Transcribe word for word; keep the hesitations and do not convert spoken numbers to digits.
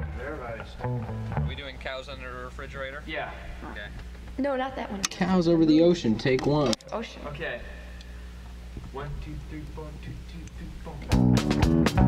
Are we doing cows under the refrigerator? Yeah. Okay. No, not that one. Cows over the ocean, take one. Ocean. Okay. One, two, three, four, two, two, three, four.